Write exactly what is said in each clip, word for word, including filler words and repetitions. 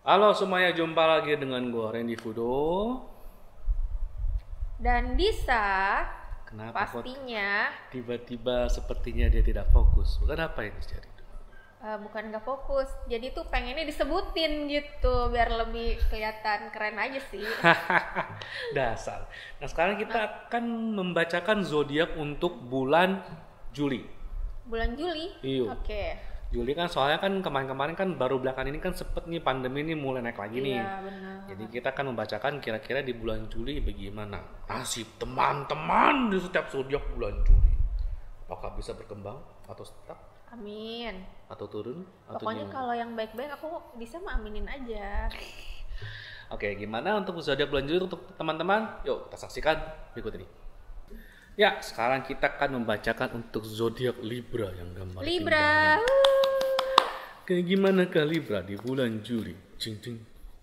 Halo semuanya, jumpa lagi dengan gue Randy Fudo. Dan Disa. Kenapa kok pastinya tiba-tiba sepertinya dia tidak fokus? Bukan apa yang terjadi? uh, bukan gak fokus, jadi tuh pengennya disebutin gitu biar lebih kelihatan keren aja sih. Dasar. Nah sekarang kita akan membacakan zodiak untuk bulan Juli. Bulan Juli? Iya. Oke. Juli kan soalnya kan kemarin-kemarin kan baru belakangan ini kan sempet nih pandemi ini mulai naik lagi nih. Iya benar. Jadi kita akan membacakan kira-kira di bulan Juli bagaimana nasib teman-teman di setiap zodiak bulan Juli. Apakah bisa berkembang atau tetap Amin. atau turun atau Pokoknya gimana? kalau yang baik-baik aku bisa mah aminin aja. Oke, gimana untuk zodiak bulan Juli untuk teman-teman? Yuk kita saksikan berikut ini. Ya, sekarang kita akan membacakan untuk zodiak Libra yang gambar Libra. Kayak gimana kah Libra di bulan Juli? Cing cing.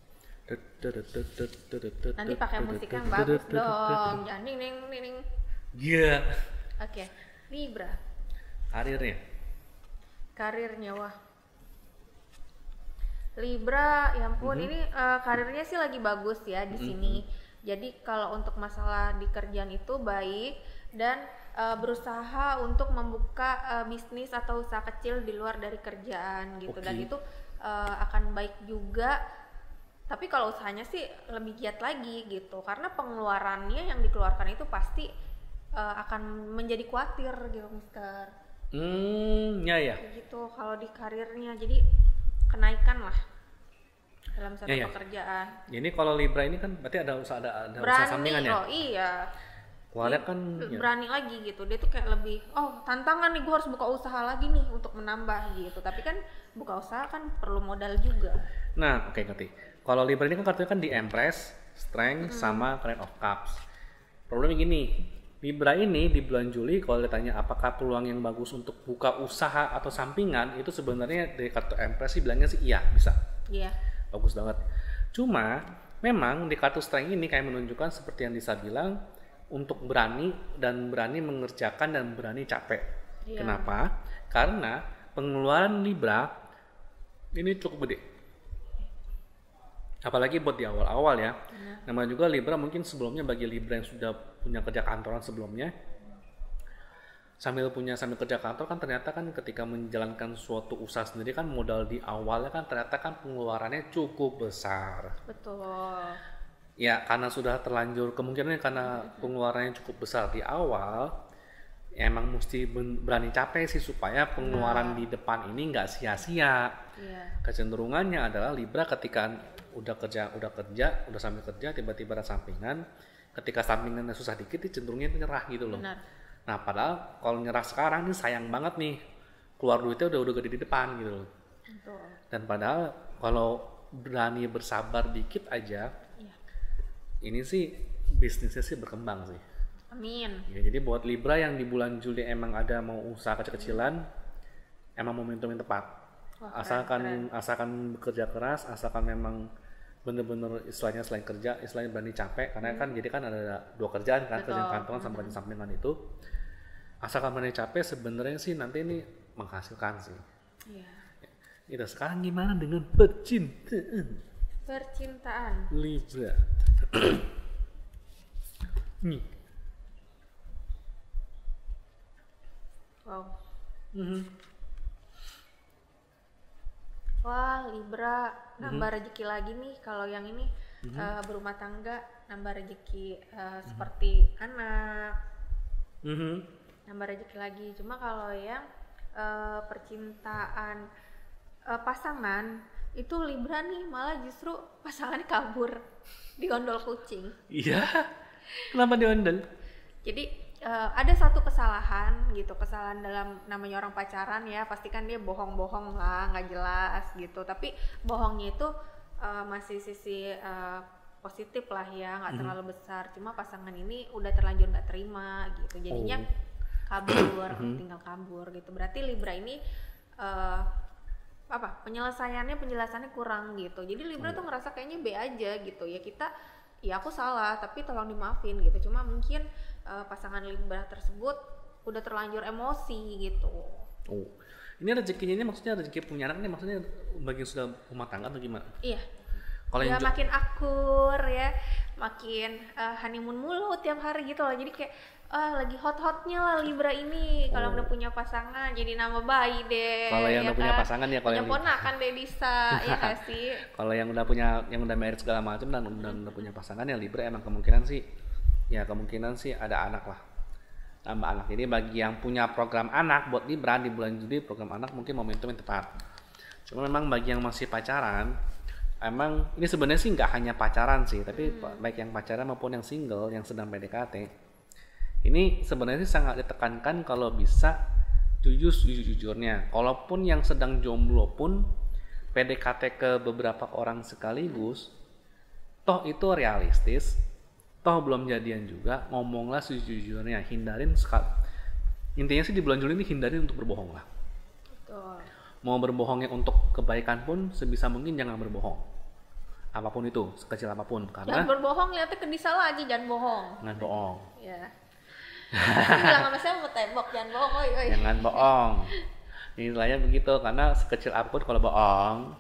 Nanti pakai musik yang bagus dong. Jangan ning ning ning ning. Iya. Oke. Libra. Karirnya. Karirnya wah. Libra, ya ampun, Mhm. ini uh, karirnya sih lagi bagus ya di Mhm. sini. Jadi kalau untuk masalah di kerjaan itu baik dan uh, berusaha untuk membuka uh, bisnis atau usaha kecil di luar dari kerjaan gitu. Dan Oke. itu uh, akan baik juga. Tapi kalau usahanya sih lebih giat lagi gitu. Karena pengeluarannya yang dikeluarkan itu pasti uh, akan menjadi khawatir gitu, Mister. Hmm, ya ya. Kayak gitu kalau di karirnya. Jadi kenaikan lah dalam satu Ya, ya. pekerjaan. Ini kalau Libra ini kan berarti ada usaha ada, ada usaha Berani sampingan ya. loh, iya. Gua lihat kan ya. Berani lagi gitu. Dia tuh kayak lebih, oh tantangan nih, gue harus buka usaha lagi nih untuk menambah gitu. Tapi kan buka usaha kan perlu modal juga. Nah, oke ngerti. Kalau Libra ini kan kartunya kan di Empress, Strength, sama Queen of Cups. Problemnya gini, Libra ini di bulan Juli kalau ditanya apakah peluang yang bagus untuk buka usaha atau sampingan, itu sebenarnya dari kartu Empress sih bilangnya sih iya, bisa. Iya. Bagus banget. Cuma memang di kartu Strength ini kayak menunjukkan seperti yang Disa bilang untuk berani dan berani mengerjakan dan berani capek. Iya. Kenapa? Karena pengeluaran Libra ini cukup gede. Apalagi buat di awal-awal ya. Benar. Namanya juga Libra mungkin sebelumnya bagi Libra yang sudah punya kerja kantoran sebelumnya, sambil punya sambil kerja kantor kan ternyata kan ketika menjalankan suatu usaha sendiri kan modal di awalnya kan ternyata kan pengeluarannya cukup besar. Betul. Ya karena sudah terlanjur kemungkinan karena pengeluarannya cukup besar di awal, ya emang mesti berani capek sih supaya pengeluaran di depan ini nggak sia-sia. Iya. Kecenderungannya adalah Libra ketika udah kerja udah kerja udah sambil kerja tiba-tiba ada sampingan, ketika sampingannya susah dikit dia cenderungnya menyerah gitu loh. Benar. Nah padahal kalau nyerah sekarang nih sayang banget nih, keluar duitnya udah udah gede di depan gitu loh. Betul. Dan padahal kalau berani bersabar dikit aja, Iya. ini sih bisnisnya sih berkembang sih. Amin. Ya, jadi buat Libra yang di bulan Juli emang ada mau usaha kecil-kecilan, emang momentum yang tepat. Wah, asalkan keren, keren. asalkan bekerja keras, asalkan memang bener-bener istilahnya selain kerja, istilahnya berani capek, karena kan jadi kan ada dua kerjaan kan, Betul. kerjaan kantoran sama kerjaan sampingan itu. Asalkan berani capek sebenarnya sih nanti ini menghasilkan sih. Iya. Itu sekarang gimana dengan percintaan Percintaan. Libra? Nih. Wow. Mhm. Wah, Libra nambah rezeki lagi nih. Kalau yang ini uh, berumah tangga nambah rezeki uh, seperti anak, Mhm. nambah rezeki lagi. Cuma kalau yang uh, percintaan uh, pasangan itu Libra nih malah justru pasangannya kabur di gondol kucing. Iya. Kenapa diondel? Jadi uh, ada satu kesalahan gitu, kesalahan dalam namanya orang pacaran ya, pastikan dia bohong-bohong lah, nggak jelas gitu. Tapi bohongnya itu uh, masih sisi uh, positif lah ya, nggak Mhm. terlalu besar. Cuma pasangan ini udah terlanjur nggak terima gitu, jadinya Oh. kabur, Mhm. tinggal kabur gitu. Berarti Libra ini uh, apa? Penyelesaiannya, penjelasannya kurang gitu. Jadi Libra tuh ngerasa kayaknya B aja gitu ya, kita ya aku salah tapi tolong dimaafin gitu. Cuma mungkin uh, pasangan Libra tersebut udah terlanjur emosi gitu. Oh, ini rezekinya ini maksudnya rezeki punya anak ini maksudnya bagi yang sudah rumah tangga atau gimana? Iya, Kalau ya yang jo- makin akur ya, makin uh, honeymoon mulu tiap hari gitu loh. Jadi kayak ah lagi hot-hotnya lah Libra ini kalau Oh. udah punya pasangan jadi nama bayi deh. Kalau yang ya udah punya kan? pasangan ya, kalau punya yang ponakan deh bisa ya nggak sih? kalau yang udah punya, yang udah married segala macam dan udah, udah punya pasangan ya Libra emang kemungkinan sih, ya kemungkinan sih ada anak lah, tambah anak. Jadi bagi yang punya program anak buat Libra di bulan Juli, program anak mungkin momentum yang tepat. Cuma memang bagi yang masih pacaran, emang ini sebenarnya sih nggak hanya pacaran sih, tapi Hmm. baik yang pacaran maupun yang single yang sedang P D K T, ini sebenarnya sih sangat ditekankan kalau bisa jujur jujur-jujurnya. Kalaupun yang sedang jomblo pun P D K T ke beberapa orang sekaligus, toh itu realistis, toh belum jadian juga, ngomonglah sejujurnya, hindarin sekal. Intinya sih di bulan Juli ini hindarin untuk berbohong lah. Betul. Mau berbohongnya untuk kebaikan pun sebisa mungkin jangan berbohong. Apapun itu, sekecil apapun, Jangan karena berbohong, lihatnya ke Disa lagi, jangan bohong. jangan bohong. Ya. Bilang sama saya mau tembok, jangan bohong, oi, oi. Jangan bohong. Nilainya begitu, karena sekecil apapun kalau bohong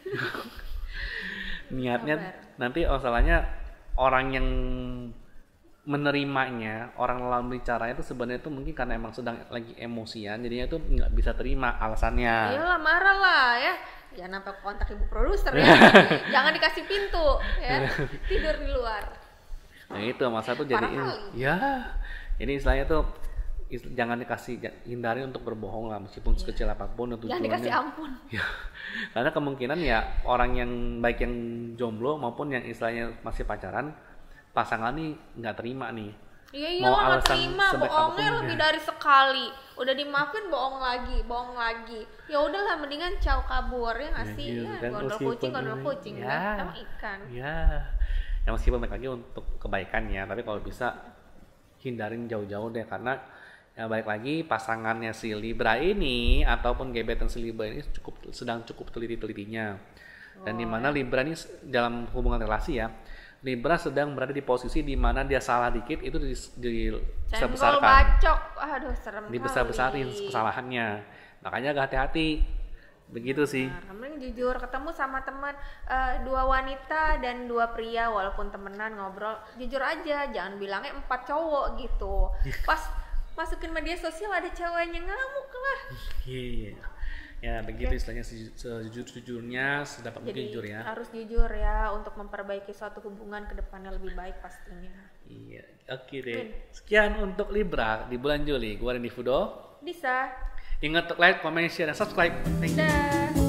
niatnya Sabar. nanti masalahnya orang yang menerimanya, orang lawan bicaranya itu sebenarnya itu mungkin karena emang sedang lagi emosian, jadinya itu nggak bisa terima alasannya. Iyalah marah lah ya. Jangan sampai kontak ibu produser ya. Jangan dikasih pintu ya. Tidur di luar. Nah itu masa tuh jadi Parah kali. ya ini istilahnya tuh is- jangan dikasih, hindari untuk berbohong lah meskipun sekecil apapun Jangan tujuannya. dikasih ampun. Ya, karena kemungkinan ya orang yang baik yang jomblo maupun yang istilahnya masih pacaran, pasangan nih nggak terima nih. Iya Mau iyalah nggak alasan terima, sebaik bohongnya apapun lebih ya. dari sekali. Udah dimaafin bohong lagi, bohong lagi. Ya udahlah mendingan caw kabur ya nggak Ya, sih? gitu Ya, kan, gondol meskipun kucing, gondol ini- kucing ya. kan. Emang ikan. Ya, ya meskipun baik lagi untuk kebaikannya, tapi kalau bisa hindarin jauh-jauh deh, karena ya balik lagi pasangannya si Libra ini ataupun gebetan si Libra ini cukup sedang cukup teliti-telitinya. Dan di mana Libra ini s- dalam hubungan relasi ya, Libra sedang berada di posisi di mana dia salah dikit itu di, di Senggol besar-besarkan, bacok. Aduh serem dibesar-besarin kali. kesalahannya. Makanya agak hati-hati. Begitu sih. Nah, mending jujur ketemu sama teman eh, dua wanita dan dua pria walaupun temenan ngobrol jujur aja, jangan bilangnya empat cowok gitu. Pas masukin media sosial ada ceweknya ngamuk lah. Iya. Ya begitu istilahnya, se- sejujur-jujurnya, sedapat mungkin Jadi jujur ya. harus jujur ya untuk memperbaiki suatu hubungan ke depannya lebih baik pastinya. Iya. Oke deh. Sekian untuk Libra di bulan Juli. Gua Randy Fudo. Bisa. Ingat untuk like, comment, share, dan subscribe. Thank you. Dah.